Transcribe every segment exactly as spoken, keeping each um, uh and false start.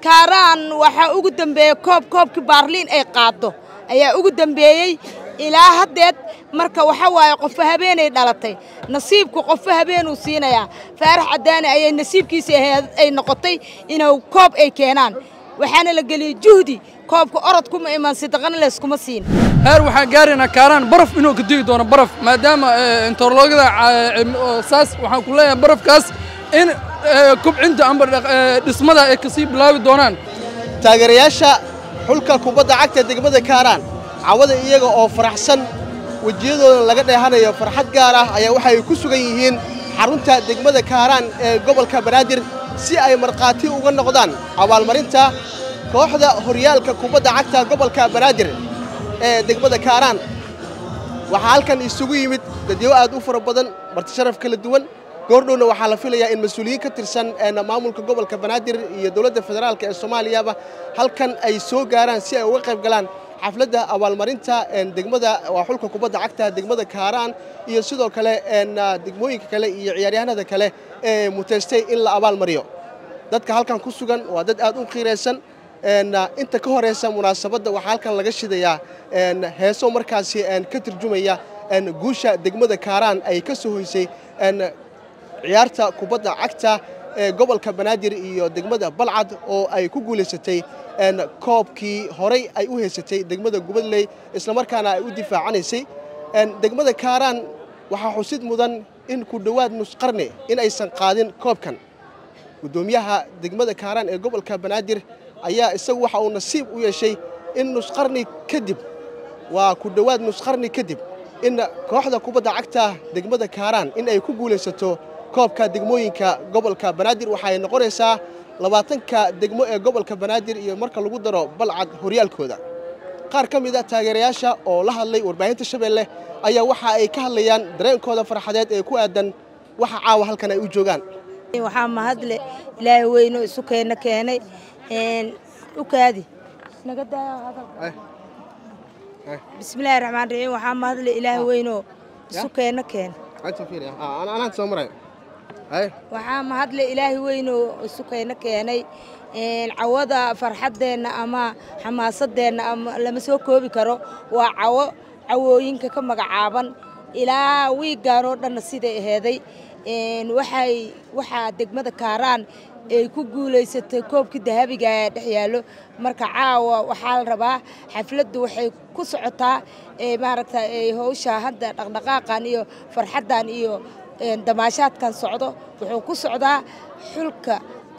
كاران وحا ugu dambeeyay koob koobki Baarliin ay qaado ayaa ugu dambeeyay ilaa hadeed marka waxa waay qof habeenay dhalatay nasiibku qof habeen uu siinaya Faarax Cadaani ayay nasiibkiisa ay noqotay inuu koob ay keenaan waxaana la galiyay juhdi koobka orodku ma iman sidaqan la iskuma siin heer waxa gaarina Kaaraan baraf inuu ka digi doono baraf maadaama interlogada saas waxaan ku leeyahay barafkaas in kubcinta amba dhismada ay ka sii bilaabi doonaan taageerayaasha xulka kubadda cagta degmada Kaaraan cawada iyaga oo faraxsan wajiyadooda laga dheehanayo farxad gaar ah ayaa waxa ay ku sugan yihiin xarunta degmada Kaaraan ee gobolka Banaadir si ay marqaati uga noqdaan abaalmarinta kooxda horyaalka kubadda cagta gobolka Banaadir ee degmada Kaaraan waxa halkan isugu yimid dadyo aad u fara badan marti sharaf kala duwan goordhowna waxa la filayaa in mas'uuliyiin ka tirsan maamulka gobolka Banaadir iyo dawladda federaalka ee Soomaaliya halkan ay soo gaaraan si ay uga qayb galaan xafladda abaalmarinta degmada waa xulka kubadda cagta degmada Kaaraan iyo sidoo kale degmooyinka kale iyo ciyaaryahanada kale ee muteestay in la abaalmariyo dadka halkan ku sugan waa dad aad u qiireysan inta ka horeysa munaasabadda waxa halkan laga shidayaa heeso markaasi ka turjumaya guusha degmada Kaaraan ay ka soo hoysay ciyaarta kubadda cagta ee gobolka Banaadir iyo degmada Balcad oo ay ku guuleysatay koobkii horay ay u heysatay degmada Gubadley isla markaana ay u difaacanaysay degmada Kaaraan waxa xusid mudan in ku dhawaad nus qarni in aysan qaadin koobkan gudoomiyaha degmada Kaaraan ee gobolka Banaadir ayaa isagu waxa uu nasiib u yeeshay in nus qarni kadib waa ku dhawaad nus qarni kadib in kooxda kubadda cagta degmada Kaaraan in ay ku guuleysato koobka degmooyinka gobolka Banaadir waxa ay noqonaysaa labaatanka degmo ee gobolka Banaadir iyo marka lagu daro Balcad horyaalkooda qaar kamid ah taageerayaasha oo la hadlay warbaahinta Shabeelle ayaa waxa ay ka hadlayaan dareenkooda farxadeed ee ku aadan waxa caawa halkan ay u joogaan waxa mahadle Ilaahay weyno isu keenay keenay een u kaadi naga daa hadal bismillaahir rahmaanir rahiim waxa mahadle Ilaahay weyno isu keenay keenay anta fiiriya ana ana soo maray waxa mahadle Ilaahay weyno isu keenay keenay een cawada farxadeena ama xamaasadeena ama lama soo koobi karo waa cawo cawooyinka ka magacaaban ilaa wiigaan oo dhan sida aheeday een waxay waxa degmada Kaaraan ay ku guuleysatay koobka dahabiga ee dhaxyaalo marka caawa waxa la rabaa xafladdu waxay ku socotaa ee maaragtay ay hawsha hadda dhaqdhaqaaqan iyo farxadan iyo damaashaadkan socdo wuxuu ku socdaa xulka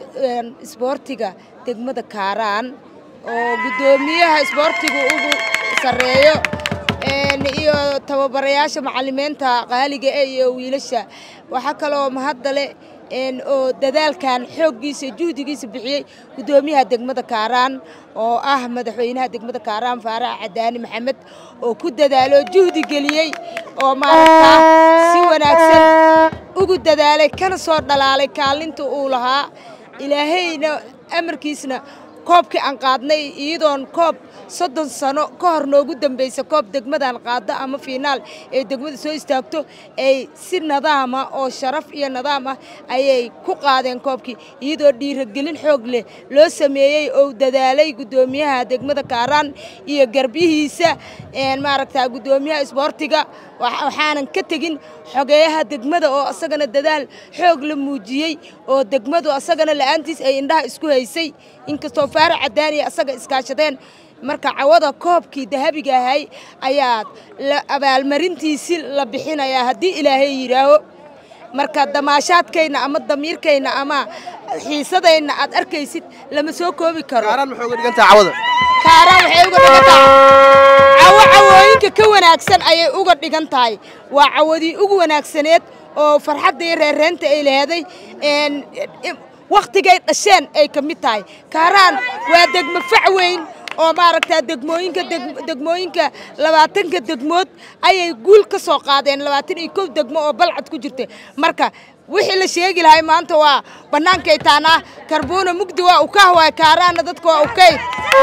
isboortiga degmada Kaaraan oo gudoomiyaha isboortiga ugu sareeyo een iyo tababarayaasha macallimiinta qaaliga ee iyo wiilasha waxa kale oo mahadale een oo dadaalkan xooggiisa juhdigiisa bixiyay gudoomiyaha degmada Kaaraan oo ah madaxweynaha degmada Kaaraan Faarax Cadaani Maxamed oo ku dadaalo juhdi galiyay oo maaragtaa si wanaagsan ugu dadaalay kana soo dhalaalay kaalinta uu lahaa ilaahayna amarkiisna koobkii aan qaadnay iyadoon koob soddon sano ka hor noogu dambeysay koob degmadan qaada ama finaal ee degmada soo istaagto ay si nidaam ah oo sharaf iyo nidaam ah ayay ku qaadeen koobkii iyadoo dhiirigelin xoog leh loo sameeyay oo dadaalay gudoomiyaha degmada Kaaraan iyo garbihiisa een maaragtaa gudoomiyaha isboortiga waxaanan ka tagin xogeeyaha degmada oo asagana dadaal xoog la muujiyay oo degmadu asagana la'aantiis ay indhaha isku haysay inkastoo Faarax Cadaani asaga iskaashadeen marka cawada koobkii dahabiga ahay ayaa la abaalmarintiisi la bixinayaa hadii Ilaahay yiraaho marka damaashaadkayna ama damiirkayna ama xiisadayna aad arkaysid lama soo koobi karo Kaaraan wuxuu uga dhigantaa cawada Kaaraan waxay uga dhigantaa cawo cawooyinka ka wanaagsan ayay uga dhigan tahay waa cawadii ugu wanaagsaneed oo farxadda iyo reereenta ay leedahay een waqtigay dhasheen ay ka mid tahay Kaaraan waa degmo fac weyn oo maaragtaa degmooyinka degmooyinka labaatanka degmood ayay guul ka soo qaadeen labaatan iyo kow degmo oo Balcad ku jirtay marka wixii la sheegi lahay maanta waa bannaankay taana karboona mugdi waa u ka hawaa Kaaraan dadku waa u kay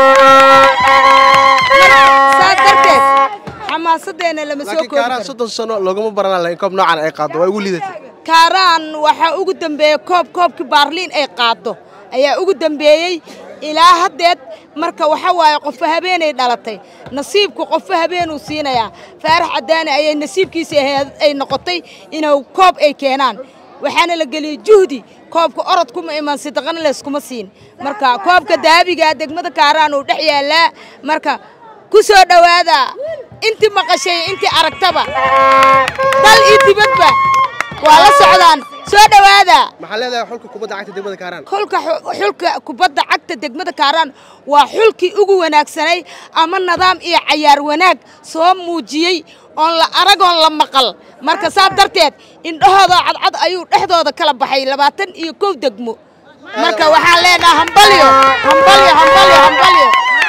sadarteed xamaasadeena lama soo koobi Kaaraan soddon sano laguma baran lahayn koob noocan ay qaado way ugu liidatay Kaaraan waxa ugu dambeeyay koob koobki Baarliin ay qaado ayaa ugu dambeeyay ilaa haddeed marka waxa waaye qofka habeenay dhalatay nasiibku qofka habeenuu siinayaa faarax cadaani ayay nasiibkiisa ay noqotay inuu koob ay keenaan waxaana la geliyay juhdi koobka orod kuma iman sidaqana leeskuma siin marka koobka daabiga degmada Kaaraan uu dhex yaalaa marka ku soo dhawaada inti maqashay inti aragtaba dal ii dibadba waa la socdaan soo dhawaada maxaa leedahay xulka kubadda cagta degmada Kaaraan xulka xulka kubadda cagta degmada Kaaraan waa xulkii ugu wanaagsanay ama nidaam iyo ciyaar wanaag soo muujiyay on la aragoon la maqal marka saab darteed indhahooda cadcad ayuu dhexdooda kala baxay labaatan iyo kow degmo marka waxaan leenahay hambalyo hambalyo hambalyo hambalyo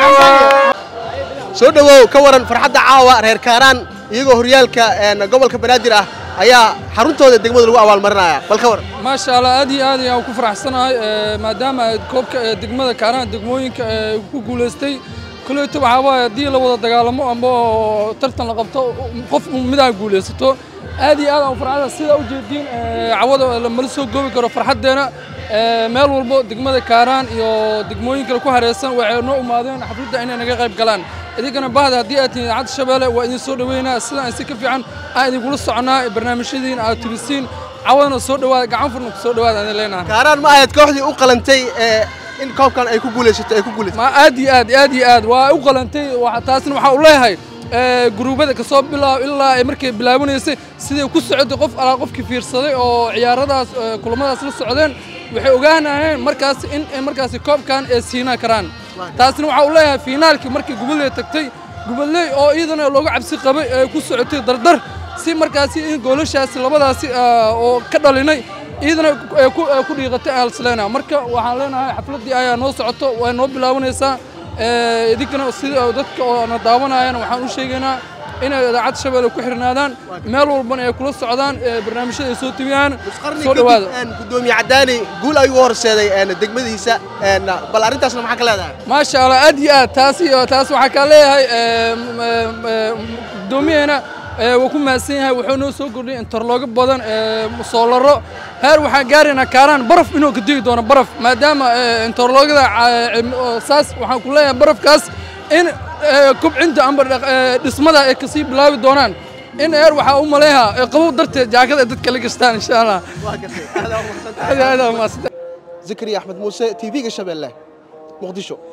soo dhawow ka waran farxadda caawa reer Kaaraan iyagoo horyaalka gobolka Banaadir ah ayaa xaruntooda degmada lagu abaalmarinaya bal ka waran ma sha Allah aad iyo aad ayaan ku faraxsanahay maadaama koobka degmada Kaaraan degmooyinka ku guuleystay كليته وحواه دي لو وضع دجالمو أما ترتن لقبته قف مدة جولسته هذه أنا وفرحة السيدة وجدين عوض لما لسه جوي كرو فرحة دينا مال والبو دقمة كاران يو دقموين كرو كهرسان وعنو وماذين حفلت إني أنا جايب كلام إذا كان بعد هدي أتي عاد الشباب وإني صور وينا السيدة نسيك في عن عادي يقولوا الصعنا برنامج شدين أو تلسين عوضنا صور دوا قاعد فرنك صور دوا أنا لينا كاران ما هي تكوحدي أقلنتي إن كوب كان أيكو جولست أيكو جولست ما أدي أدي أدي أد وأقلنتي وحتاسن وحولها هاي جروبات كصوب بلا إلا أمريكا بلا بنيسي سيدي وكل سعودي قف على قف كفير صدي أو عيارات كل ما أصل السعودين وحوجانا مركز إن مركز كوب كان سينا كران تاسن وحولها فينال كمركز قبل تكتي قبل لي أو إذا لو عبسي قبل كل سعودي دردر سي مركز إن قولش هسي لبضع سي أو كدليني إذا كل يغطي على سلنا مركا وحالنا حفلتي أيا نص عطو ونوب بلاونيسا إذا كنا أصيد أو ذك أنا داونا أنا وحنو شيءنا إن عاد شباب كحرنا دان مالو ربنا يكون الصعدان برنامج صوت تبيان صوت هذا أن قدومي عداني قول أي ورس هذا أن الدقمة دي سا أن بالأرنت أصلا معك لا ما شاء الله أدي تاسي تاسو حكى عليه قدومي هنا وكم مسيها وحنو سوقني انترلوج بدن مصالرة هر وحجارنا كاران برف إنه كدي دون برف ما دام انترلوج ذا أساس وحنقولها برف كاس إن كوب عنده أمر اسمه ذا كسيب لاوي دونان إن هر وحأم عليها قبول درت جاكد تتكلم إن شاء الله هذا هو هذا هو زكريا أحمد موسى تي في الشباب الله مقدشو